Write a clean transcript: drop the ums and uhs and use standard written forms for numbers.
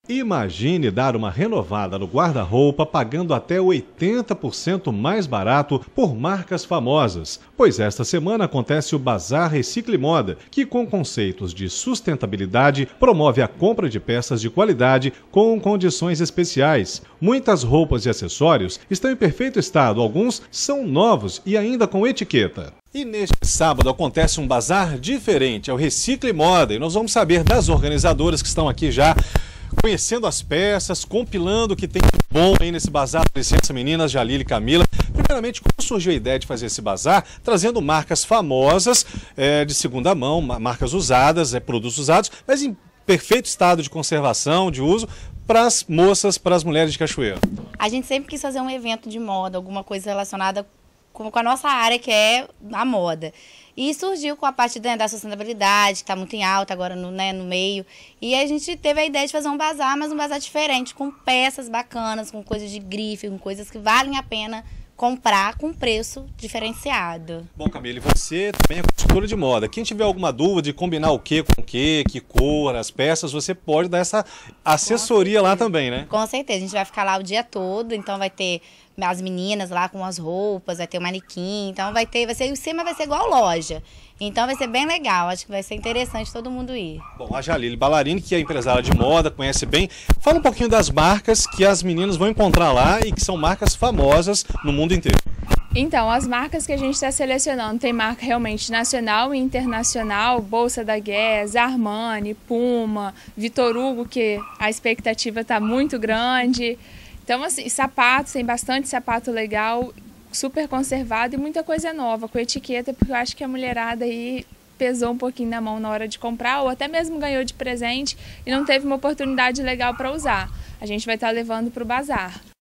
Imagine dar uma renovada no guarda-roupa pagando até 80% mais barato por marcas famosas, pois esta semana acontece o Bazar Recicle Moda, que com conceitos de sustentabilidade promove a compra de peças de qualidade com condições especiais. Muitas roupas e acessórios estão em perfeito estado, alguns são novos e ainda com etiqueta. E neste sábado acontece um bazar diferente, é o Recicle Moda, e nós vamos saber das organizadoras que estão aqui já conhecendo as peças, compilando o que tem de bom aí nesse bazar. Licença, meninas, Jalile e Camila. Primeiramente, como surgiu a ideia de fazer esse bazar, trazendo marcas famosas de segunda mão, marcas usadas, produtos usados, mas em perfeito estado de conservação, de uso, para as moças, para as mulheres de Cachoeira? A gente sempre quis fazer um evento de moda, alguma coisa relacionada com a nossa área, que é a moda. E surgiu com a parte da sustentabilidade, que está muito em alta agora no meio. E a gente teve a ideia de fazer um bazar, mas um bazar diferente, com peças bacanas, com coisas de grife, com coisas que valem a pena comprar com preço diferenciado. Bom, Camila, você também é consultora de moda. Quem tiver alguma dúvida de combinar o que com o que cor, as peças, você pode dar essa assessoria lá também, né? Com certeza, a gente vai ficar lá o dia todo, então vai ter as meninas lá com as roupas, vai ter o manequim, então o cima vai ser igual loja. Então vai ser bem legal, acho que vai ser interessante todo mundo ir. Bom, a Jalile Ballarini, que é empresária de moda, conhece bem, fala um pouquinho das marcas que as meninas vão encontrar lá e que são marcas famosas no mundo inteiro. Então, as marcas que a gente está selecionando, tem marca realmente nacional e internacional, Bolsa da Guess, Armani, Puma, Vitor Hugo, que a expectativa está muito grande. Então, assim, sapatos, tem bastante sapato legal, super conservado e muita coisa nova, com etiqueta, porque eu acho que a mulherada aí pesou um pouquinho na mão na hora de comprar, ou até mesmo ganhou de presente e não teve uma oportunidade legal para usar. A gente vai estar levando para o bazar.